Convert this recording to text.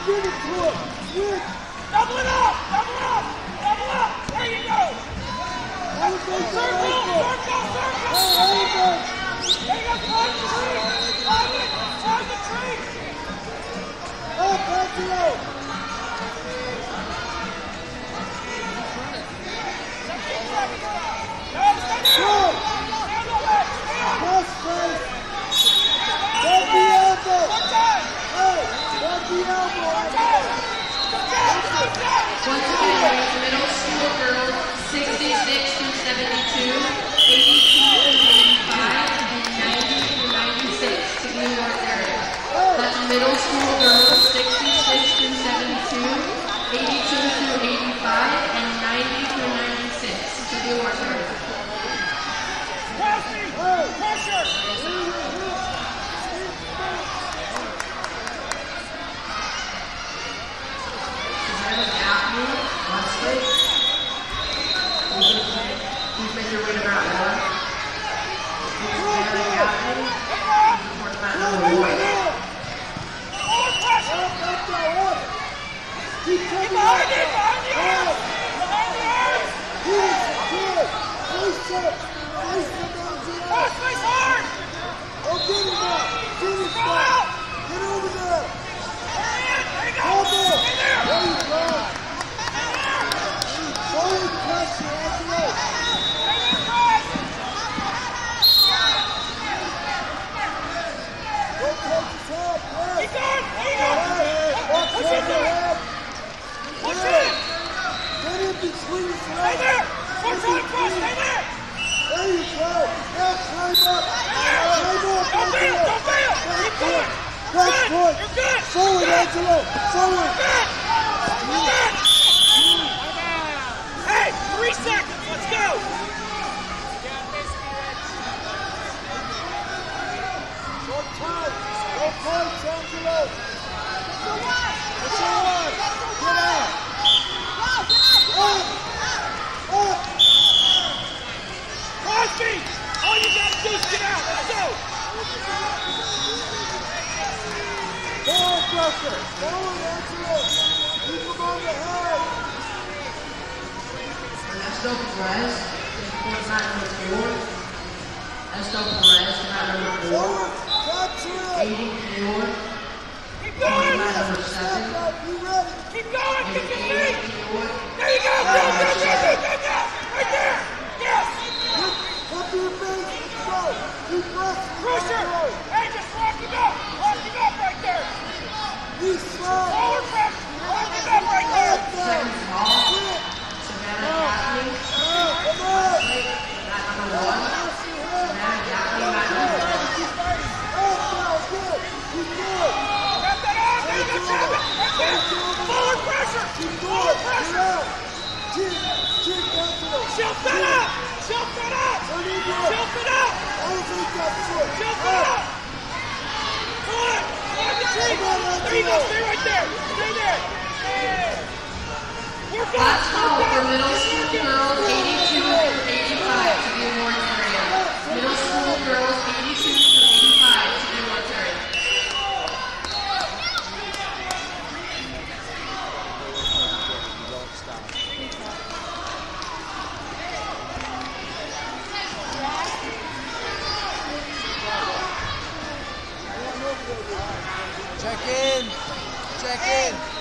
Give it to him. Switch. Double it up. Double up. Double up. There you go. Circle. Circle. Hey, There you go. Climb the tree. Climb it. Climb the tree. Oh, back it out. Go. Cross face. Grab the elbow. Hey, grab the elbow. Once again, middle school girls 66 through 72, 82 through 85, and 90 through 96 to the North area. That's middle school girls 66 through 72, 82 through 85, and 90 through 96 to the North area. Pressure. Please make your way to Mount Warren. Keep coming behind the arms. Behind the arms. Good. Face up. Face up on the arms. Face hard. Oh, get him up. Finish that. Get over there. There you go. Elbow. Stay there. There you go. Forward pressure, Angelo. Go towards his head. Keep going. There you go. Push it there. Push it. Get in between his Stay legs. there. Push on cross. Stay there. There you go. Now climb up. Climb up, Don't fail. Angelo. Don't fail. Keep going. That's Good. good. You're good. Forward, Angelo. Forward. Good. Good. Hey, 3 seconds. Let's go. Short time. Go points, Angelo. What's your one? Get out. Up. Crosby, all you got to do is get out. Let's go. Forward pressure. Forward, Angelo. Keep him on the head. Ernesto Perez, court mat number 4. Ernesto Perez, mat number 4. Forward. Capture it. 84, Keep court going. mat number 7. Step up. You ready? Keep going. Keep your feet. 84, There you go. Go. Right there. Yes. Up your face. Go. Keep pressing. Pressure. Hey, just lock him up. Lock him up right there. He's slow. Forward pressure. Lock him up right there. second call. Savannah Gaffney, Come on. mat number 1. Savannah Gaffney, mat number 1. Got that on. There you go, Travis. Right there. Forward pressure. Forward pressure. Shelf that up. Shelf that up. Shelf it up. Shelf it up. Come on. Climb the tree. There you go. Stay right there. Stay there. Work on. Last call for middle school girls 82 through 85 to the awards area. Middle school girls 82 through 85 to the awards area. Check in.